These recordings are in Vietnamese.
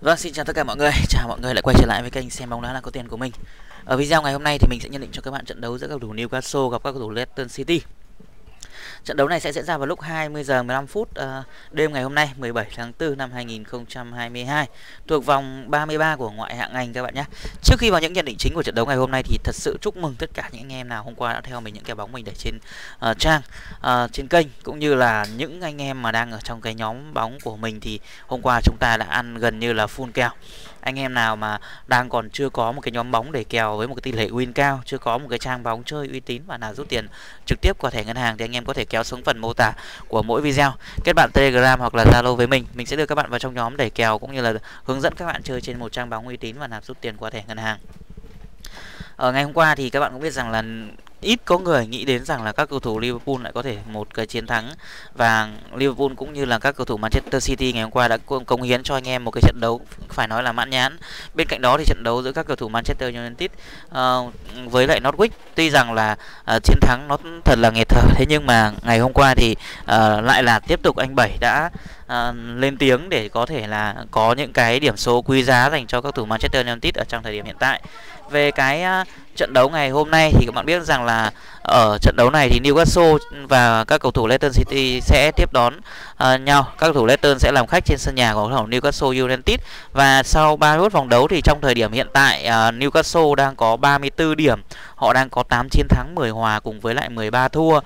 Vâng, xin chào tất cả mọi người. Chào mọi người lại quay trở lại với kênh xem bóng đá là có tiền của mình. Ở video ngày hôm nay thì mình sẽ nhận định cho các bạn trận đấu giữa các cầu thủ Newcastle gặp các cầu thủ Leicester City. Trận đấu này sẽ diễn ra vào lúc 20 giờ 15 phút đêm ngày hôm nay 17 tháng 4 năm 2022 thuộc vòng 33 của ngoại hạng Anh các bạn nhé. Trước khi vào những nhận định chính của trận đấu ngày hôm nay thì thật sự chúc mừng tất cả những anh em nào hôm qua đã theo mình những kèo bóng mình để trên trang trên kênh, cũng như là những anh em mà đang ở trong cái nhóm bóng của mình thì hôm qua chúng ta đã ăn gần như là full kèo. Anh em nào mà đang còn chưa có một cái nhóm bóng để kèo với một cái tỷ lệ win cao, chưa có một cái trang bóng chơi uy tín và nào rút tiền trực tiếp qua thẻ ngân hàng thì anh em có thể kéo xuống phần mô tả của mỗi video, kết bạn Telegram hoặc là Zalo với mình sẽ đưa các bạn vào trong nhóm để kèo cũng như là hướng dẫn các bạn chơi trên một trang bóng uy tín và nạp rút tiền qua thẻ ngân hàng. Ở ngày hôm qua thì các bạn cũng biết rằng là ít có người nghĩ đến rằng là các cầu thủ Liverpool lại có thể một cái chiến thắng, và Liverpool cũng như là các cầu thủ Manchester City ngày hôm qua đã cống hiến cho anh em một cái trận đấu phải nói là mãn nhãn. Bên cạnh đó thì trận đấu giữa các cầu thủ Manchester United với lại Norwich tuy rằng là chiến thắng nó thật là nghẹt thở, thế nhưng mà ngày hôm qua thì lại là tiếp tục anh Bảy đã lên tiếng để có thể là có những cái điểm số quý giá dành cho các cầu thủ Manchester United ở trong thời điểm hiện tại. Về cái trận đấu ngày hôm nay thì các bạn biết rằng là ở trận đấu này thì Newcastle và các cầu thủ Leicester City sẽ tiếp đón nhau. Các cầu thủ Leicester sẽ làm khách trên sân nhà của cầu thủ Newcastle United, và sau 31 vòng đấu thì trong thời điểm hiện tại Newcastle đang có 34 điểm. Họ đang có 8 chiến thắng, 10 hòa cùng với lại 13 thua.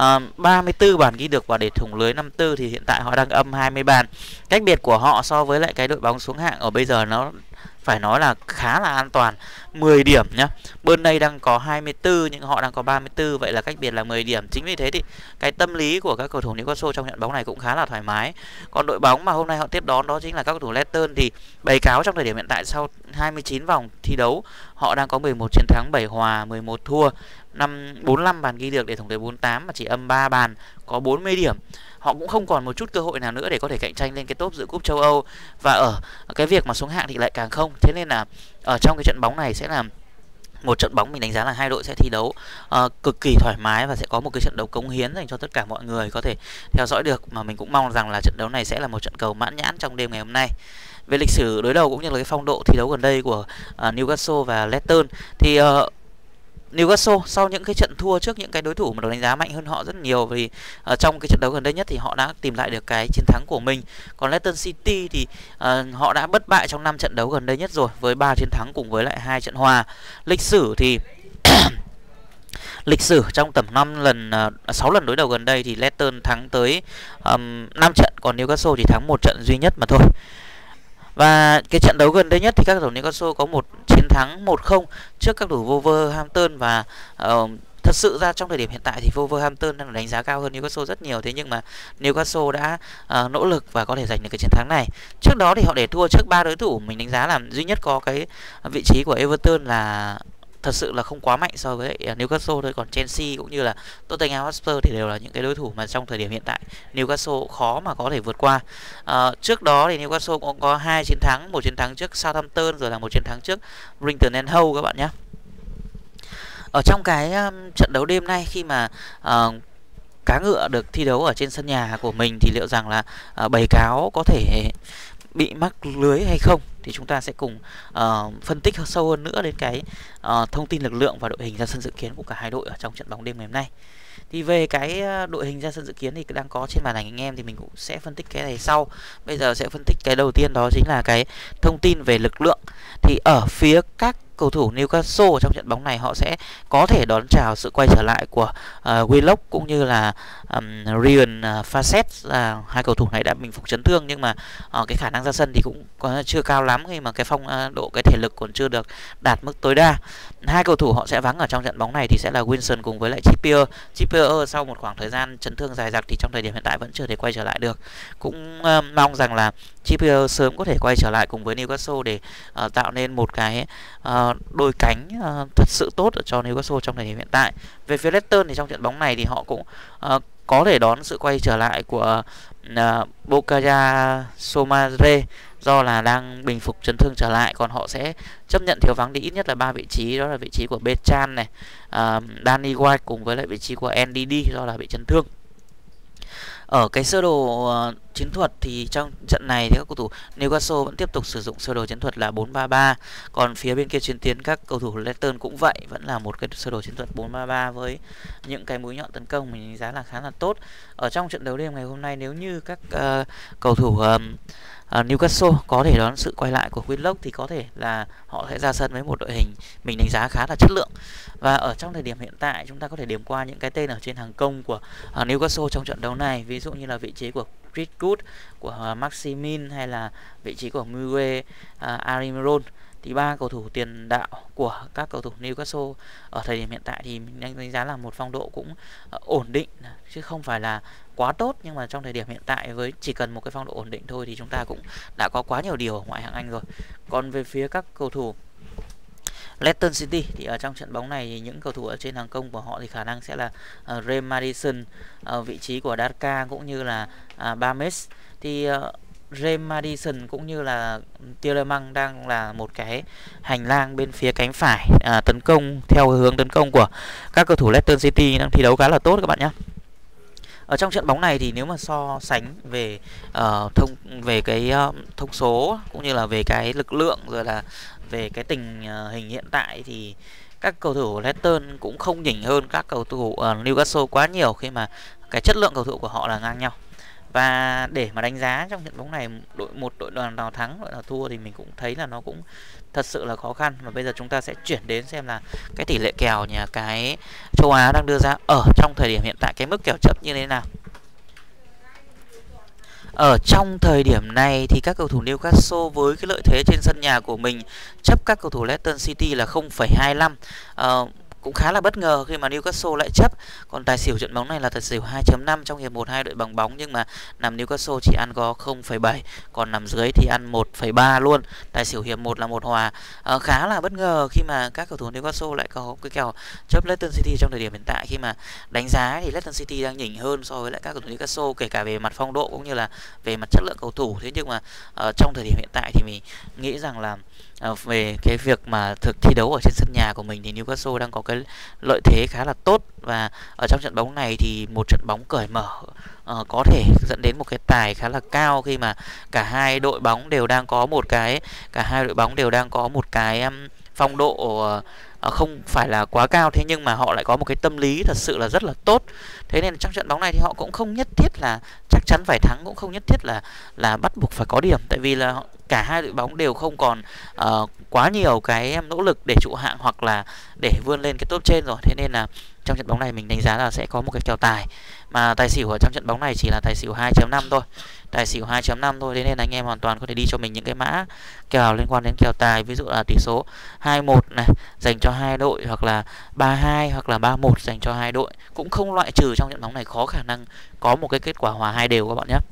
34 bàn ghi được và để thủng lưới 54 thì hiện tại họ đang âm 20 bàn. Cách biệt của họ so với lại cái đội bóng xuống hạng ở bây giờ nó phải nói là khá là an toàn, 10 điểm nhá. Burnley đang có 24 nhưng họ đang có 34, vậy là cách biệt là 10 điểm. Chính vì thế thì cái tâm lý của các cầu thủ Newcastle trong trận bóng này cũng khá là thoải mái. Còn đội bóng mà hôm nay họ tiếp đón đó chính là các cầu thủ Leicester thì báo cáo trong thời điểm hiện tại sau 29 vòng thi đấu, họ đang có 11 chiến thắng, 7 hòa, 11 thua, 45 bàn ghi được để thủng lưới 48 mà chỉ âm 3 bàn, có 40 điểm. Họ cũng không còn một chút cơ hội nào nữa để có thể cạnh tranh lên cái top dự cúp châu Âu, và ở cái việc mà xuống hạng thì lại càng không. Thế nên là ở trong cái trận bóng này sẽ là một trận bóng mình đánh giá là hai đội sẽ thi đấu cực kỳ thoải mái và sẽ có một cái trận đấu cống hiến dành cho tất cả mọi người có thể theo dõi được, mà mình cũng mong rằng là trận đấu này sẽ là một trận cầu mãn nhãn trong đêm ngày hôm nay. Về lịch sử đối đầu cũng như là cái phong độ thi đấu gần đây của Newcastle và Leicester thì Newcastle sau những cái trận thua trước những cái đối thủ mà được đánh giá mạnh hơn họ rất nhiều, vì trong cái trận đấu gần đây nhất thì họ đã tìm lại được cái chiến thắng của mình. Còn Leicester City thì họ đã bất bại trong 5 trận đấu gần đây nhất rồi với 3 chiến thắng cùng với lại 2 trận hòa. Lịch sử thì lịch sử trong tầm 6 lần đối đầu gần đây thì Leicester thắng tới 5 trận, còn Newcastle chỉ thắng 1 trận duy nhất mà thôi. Và cái trận đấu gần đây nhất thì các cầu thủ Newcastle có một chiến thắng 1-0 trước các cầu thủ Wolverhampton, và thật sự ra trong thời điểm hiện tại thì Wolverhampton đang đánh giá cao hơn Newcastle rất nhiều. Thế nhưng mà Newcastle đã nỗ lực và có thể giành được cái chiến thắng này. Trước đó thì họ để thua trước 3 đối thủ mình đánh giá là duy nhất có cái vị trí của Everton là thật sự là không quá mạnh so với Newcastle thôi. Còn Chelsea cũng như là Tottenham Hotspur thì đều là những cái đối thủ mà trong thời điểm hiện tại Newcastle khó mà có thể vượt qua. Trước đó thì Newcastle cũng có 2 chiến thắng, một chiến thắng trước Southampton rồi là một chiến thắng trước Brighton and Hove các bạn nhé. Ở trong cái trận đấu đêm nay khi mà cá ngựa được thi đấu ở trên sân nhà của mình thì liệu rằng là bầy cáo có thể bị mắc lưới hay không thì chúng ta sẽ cùng phân tích sâu hơn nữa đến cái thông tin lực lượng và đội hình ra sân dự kiến của cả hai đội ở trong trận bóng đêm ngày hôm nay. Thì về cái đội hình ra sân dự kiến thì đang có trên màn ảnh anh em thì mình cũng sẽ phân tích cái này sau. Bây giờ sẽ phân tích cái đầu tiên, đó chính là cái thông tin về lực lượng. Thì ở phía các cầu thủ Newcastle trong trận bóng này họ sẽ có thể đón chào sự quay trở lại của Willock cũng như là Ryan Facet. Hai cầu thủ này đã bình phục chấn thương nhưng mà cái khả năng ra sân thì cũng chưa cao lắm khi mà cái phong độ, cái thể lực còn chưa được đạt mức tối đa. Hai cầu thủ họ sẽ vắng ở trong trận bóng này thì sẽ là Wilson cùng với lại Trippier. Trippier sau một khoảng thời gian chấn thương dài dặc thì trong thời điểm hiện tại vẫn chưa thể quay trở lại được. Cũng mong rằng là Trippier sớm có thể quay trở lại cùng với Newcastle để tạo nên một cái đôi cánh thật sự tốt ở cho Newcastle trong thời điểm hiện tại. Về phía Leicester thì trong trận bóng này thì họ cũng có thể đón sự quay trở lại của Bukayo Somare do là đang bình phục chấn thương trở lại, còn họ sẽ chấp nhận thiếu vắng đi ít nhất là 3 vị trí, đó là vị trí của Bechan này, Danny White cùng với lại vị trí của NDD do là bị chấn thương. Ở cái sơ đồ chiến thuật thì trong trận này thì các cầu thủ Newcastle vẫn tiếp tục sử dụng sơ đồ chiến thuật là 4-3-3. Còn phía bên kia chiến tuyến các cầu thủ Leicester cũng vậy, vẫn là một cái sơ đồ chiến thuật 4-3-3 với những cái mũi nhọn tấn công mình đánh giá là khá là tốt. Ở trong trận đấu đêm ngày hôm nay, nếu như các cầu thủ Newcastle có thể đón sự quay lại của Whitlock thì có thể là họ sẽ ra sân với một đội hình mình đánh giá khá là chất lượng. Và ở trong thời điểm hiện tại chúng ta có thể điểm qua những cái tên ở trên hàng công của Newcastle trong trận đấu này, ví dụ như là vị trí của Chris Wood, của Maximin hay là vị trí của Miguel Almiron. Thì ba cầu thủ tiền đạo của các cầu thủ Newcastle ở thời điểm hiện tại thì mình đánh giá là một phong độ cũng ổn định, chứ không phải là quá tốt, nhưng mà trong thời điểm hiện tại với chỉ cần một cái phong độ ổn định thôi thì chúng ta cũng đã có quá nhiều điều ở ngoại hạng Anh rồi. Còn về phía các cầu thủ Leicester City thì ở trong trận bóng này thì những cầu thủ ở trên hàng công của họ thì khả năng sẽ là James Maddison, vị trí của Daka cũng như là Bames. Thì James Maddison cũng như là Tielemans đang là một cái hành lang bên phía cánh phải tấn công theo hướng tấn công của các cầu thủ Leicester City đang thi đấu khá là tốt các bạn nhé. Ở trong trận bóng này thì nếu mà so sánh về thông số cũng như là về cái lực lượng rồi là về cái tình hình hiện tại thì các cầu thủ Leicester cũng không nhỉnh hơn các cầu thủ Newcastle quá nhiều, khi mà cái chất lượng cầu thủ của họ là ngang nhau. Và để mà đánh giá trong trận bóng này một đội đoàn nào thắng đội nào thua thì mình cũng thấy là nó cũng thật sự là khó khăn. Và bây giờ chúng ta sẽ chuyển đến xem là cái tỷ lệ kèo nhà cái châu Á đang đưa ra ở trong thời điểm hiện tại, cái mức kèo chấp như thế nào. Ở trong thời điểm này thì các cầu thủ Newcastle với cái lợi thế trên sân nhà của mình chấp các cầu thủ Leicester City là 0,25. Cũng khá là bất ngờ khi mà Newcastle lại chấp. Còn tài xỉu trận bóng này là tài xỉu 2.5. Trong hiệp 1 hai đội bằng bóng nhưng mà nằm Newcastle chỉ ăn có 0,7, còn nằm dưới thì ăn 1,3 luôn. Tài xỉu hiệp 1 là 1 hòa. Khá là bất ngờ khi mà các cầu thủ Newcastle lại có cái kèo chấp Leicester City trong thời điểm hiện tại, khi mà đánh giá thì Leicester City đang nhỉnh hơn so với lại các cầu thủ Newcastle, kể cả về mặt phong độ cũng như là về mặt chất lượng cầu thủ. Thế nhưng mà trong thời điểm hiện tại thì mình nghĩ rằng là về cái việc mà thực thi đấu ở trên sân nhà của mình thì Newcastle đang có cái lợi thế khá là tốt. Và ở trong trận bóng này thì một trận bóng cởi mở có thể dẫn đến một cái tài khá là cao, khi mà cả hai đội bóng đều đang có một cái phong độ không phải là quá cao, thế nhưng mà họ lại có một cái tâm lý thật sự là rất là tốt. Thế nên trong trận bóng này thì họ cũng không nhất thiết là chắc chắn phải thắng, cũng không nhất thiết là bắt buộc phải có điểm, tại vì là cả hai đội bóng đều không còn quá nhiều cái nỗ lực để trụ hạng hoặc là để vươn lên cái top trên rồi. Thế nên là trong trận bóng này mình đánh giá là sẽ có một cái kèo tài, mà tài xỉu ở trong trận bóng này chỉ là tài xỉu 2.5 thôi. Thế nên anh em hoàn toàn có thể đi cho mình những cái mã kèo liên quan đến kèo tài, ví dụ là tỷ số 2-1 này dành cho hai đội, hoặc là 3-2 hoặc là 3-1 dành cho hai đội. Cũng không loại trừ trong trận bóng này có khả năng có một cái kết quả hòa hai đều các bạn nhé.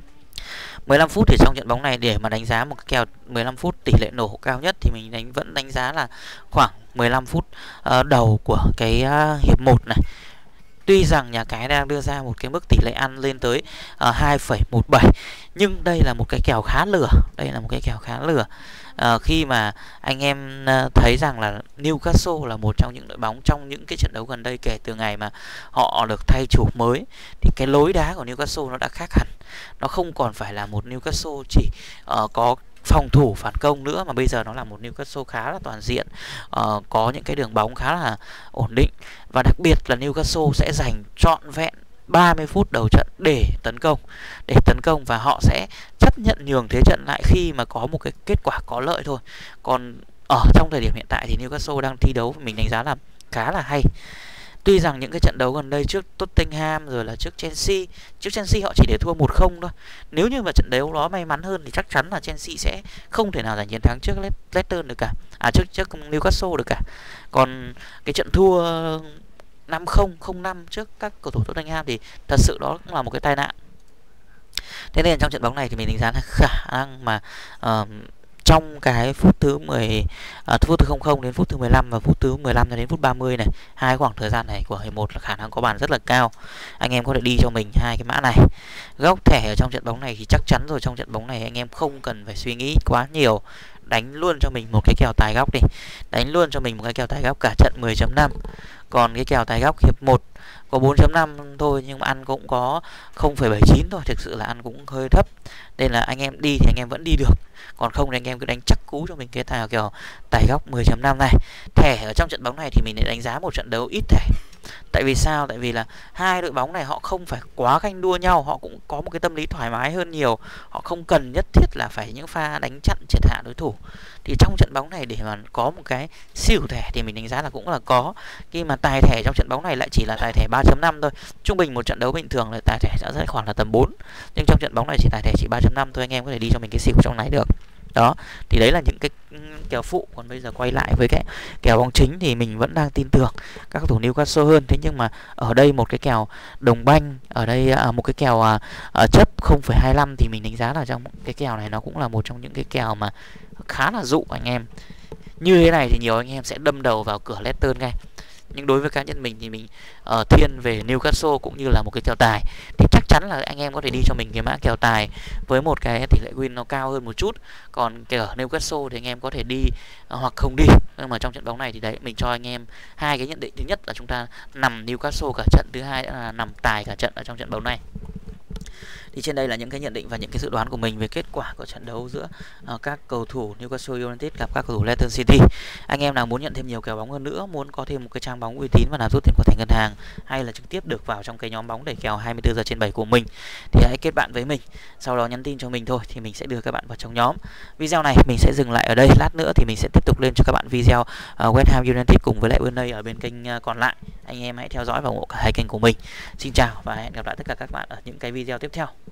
15 phút thì trong trận bóng này để mà đánh giá một cái kèo 15 phút tỷ lệ nổ cao nhất thì mình vẫn đánh giá là khoảng 15 phút đầu của cái hiệp 1 này. Tuy rằng nhà cái đang đưa ra một cái mức tỷ lệ ăn lên tới 2,17, nhưng đây là một cái kèo khá lừa. Khi mà anh em thấy rằng là Newcastle là một trong những đội bóng trong những cái trận đấu gần đây kể từ ngày mà họ được thay chủ mới, thì cái lối đá của Newcastle nó đã khác hẳn. Nó không còn phải là một Newcastle chỉ có phòng thủ phản công nữa, mà bây giờ nó là một Newcastle khá là toàn diện, có những cái đường bóng khá là ổn định. Và đặc biệt là Newcastle sẽ dành trọn vẹn 30 phút đầu trận để tấn công và họ sẽ chấp nhận nhường thế trận lại khi mà có một cái kết quả có lợi thôi. Còn ở trong thời điểm hiện tại thì Newcastle đang thi đấu mình đánh giá là khá là hay. Tuy rằng những cái trận đấu gần đây trước Tottenham rồi là trước Chelsea họ chỉ để thua 1-0 thôi. Nếu như mà trận đấu đó may mắn hơn thì chắc chắn là Chelsea sẽ không thể nào giành chiến thắng trước Leicester được cả, trước Newcastle được cả. Còn cái trận thua 5-0, 0-5 trước các cầu thủ Tottenham thì thật sự đó cũng là một cái tai nạn. Thế nên trong trận bóng này thì mình đánh giá là khả năng mà trong cái phút thứ 0 đến phút thứ 15 và phút thứ 15 đến phút 30 này, hai khoảng thời gian này của hiệp 1 là khả năng có bàn rất là cao. Anh em có thể đi cho mình hai cái mã này. Góc thẻ ở trong trận bóng này thì chắc chắn rồi, trong trận bóng này anh em không cần phải suy nghĩ quá nhiều đánh luôn cho mình một cái kèo tài góc đi. Đánh luôn cho mình một cái kèo tài góc cả trận 10.5. Còn cái kèo tài góc hiệp 1 có 4.5 thôi, nhưng mà ăn cũng có 0,79 thôi, thực sự là ăn cũng hơi thấp. Nên là anh em đi thì anh em vẫn đi được, còn không thì anh em cứ đánh chắc cú cho mình cái kèo tài góc 10.5 này. Thẻ ở trong trận bóng này thì mình lại đánh giá một trận đấu ít thẻ. Tại vì sao? Tại vì là hai đội bóng này họ không phải quá ganh đua nhau, họ cũng có một cái tâm lý thoải mái hơn nhiều. Họ không cần nhất thiết là phải những pha đánh chặn triệt hạ đối thủ. Thì trong trận bóng này để mà có một cái xỉu thẻ thì mình đánh giá là cũng là có. Khi mà tài thẻ trong trận bóng này lại chỉ là tài thẻ 3.5 thôi. Trung bình một trận đấu bình thường là tài thẻ sẽ khoảng là tầm 4. Nhưng trong trận bóng này chỉ tài thẻ chỉ 3.5 thôi, anh em có thể đi cho mình cái xỉu trong này được. Đó, thì đấy là những cái kèo phụ. Còn bây giờ quay lại với cái kèo bóng chính thì mình vẫn đang tin tưởng các cầu thủ Newcastle hơn. Thế nhưng mà ở đây một cái kèo đồng banh, ở đây một cái kèo chấp 0,25 thì mình đánh giá là trong cái kèo này nó cũng là một trong những cái kèo mà khá là dụ anh em. Như thế này thì nhiều anh em sẽ đâm đầu vào cửa Leicester ngay. Nhưng đối với cá nhân mình thì mình thiên về Newcastle cũng như là một cái kèo tài. Thì chắc chắn là anh em có thể đi cho mình cái mã kèo tài với một cái tỷ lệ win nó cao hơn một chút. Còn kèo Newcastle thì anh em có thể đi hoặc không đi. Nhưng mà trong trận bóng này thì đấy, mình cho anh em hai cái nhận định. Thứ nhất là chúng ta nằm Newcastle cả trận, thứ hai là nằm tài cả trận ở trong trận bóng này. Thì trên đây là những cái nhận định và những cái dự đoán của mình về kết quả của trận đấu giữa các cầu thủ Newcastle United gặp các cầu thủ Leicester City. Anh em nào muốn nhận thêm nhiều kèo bóng hơn nữa, muốn có thêm một cái trang bóng uy tín và nào rút tiền qua thẻ ngân hàng, hay là trực tiếp được vào trong cái nhóm bóng đẩy kèo 24 giờ trên 7 của mình, thì hãy kết bạn với mình, sau đó nhắn tin cho mình thôi thì mình sẽ đưa các bạn vào trong nhóm. Video này mình sẽ dừng lại ở đây, lát nữa thì mình sẽ tiếp tục lên cho các bạn video West Ham United cùng với lại Burnley ở bên kênh còn lại. Anh em hãy theo dõi và ủng hộ cả hai kênh của mình. Xin chào và hẹn gặp lại tất cả các bạn ở những cái video tiếp theo.